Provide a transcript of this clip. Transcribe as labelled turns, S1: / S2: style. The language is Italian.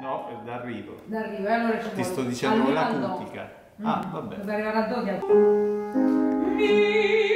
S1: No, è d'arrivo.
S2: D'arrivo, allora ci
S1: ti sto dicendo l'acutica. Ah, vabbè.
S2: Dove arrivare a do che